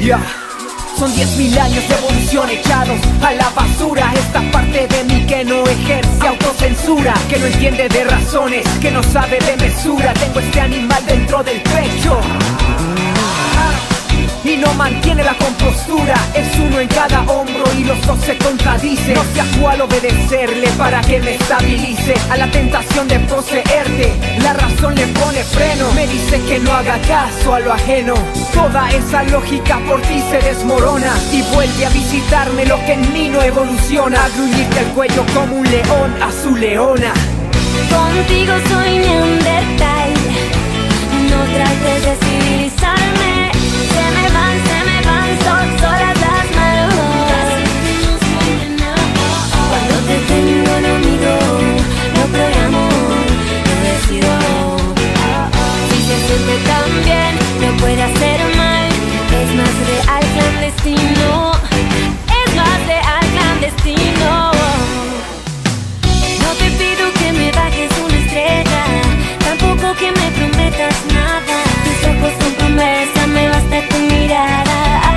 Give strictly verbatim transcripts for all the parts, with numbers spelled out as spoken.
Yeah. Son diez mil años de evolución echados a la basura. Esta parte de mí que no ejerce autocensura, que no entiende de razones, que no sabe de mesura. Tengo este animal dentro del pecho y no mantiene la compostura. Es uno en cada hombro y los dos se contradicen. No sé a cuál obedecerle para que me estabilice. A la tentación de poseerte, la razón le pone freno. Me dice que no haga caso a lo ajeno. Toda esa lógica por ti se desmorona y vuelve a visitarme lo que en mí no evoluciona. A gruñirte el cuello como un león a su leona. Contigo soy neandertal. No trates de civilizarme. Se me van, se me van, son solas las manos. Cuando te tengo lo mido, lo programo, lo decido. Si se siente tan bien, no puede hacer mal. Es más real clandestino. Es más real clandestino. No te pido que me bajes una estrella, tampoco que me prometas nada. Tus ojos son promesa, me basta tu mirada.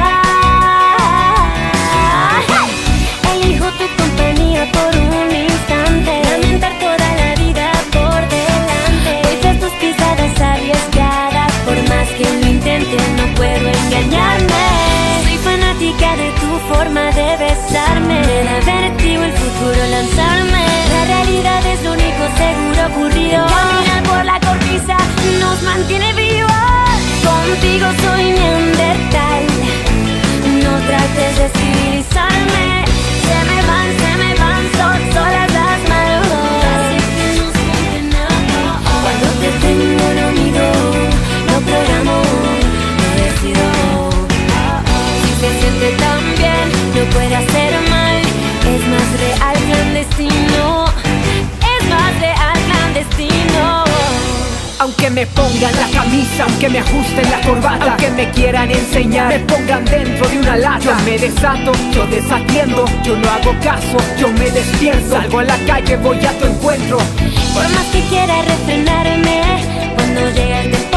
Elijo tu compañía por un instante, lamentar toda la vida por delante. Voy tras tus pisadas arriesgadas, por más que lo intente no puedo engañarme. Soy fanática de tu forma de besarme, de vértigo el futuro lanzarme. La realidad es lo único seguro ocurrido. Caminar por la cornisa nos mantiene vivos. Contigo soy neandertal. No trates de civilizarme. Se me van, se me van, son solas las manos. Cuando te tengo lo mido, lo programo, lo decido. Si se siente tan bien, no puede hacer mal. Es más real clandestino. Es más real clandestino. Aunque me pongan la camisa, aunque me ajusten la corbata, aunque me quieran enseñar, me pongan dentro de una lata. Yo me desato, yo desatiendo, yo no hago caso, yo me despierto. Salgo a la calle, voy a tu encuentro. Por más que quiera refrenarme, cuando llega el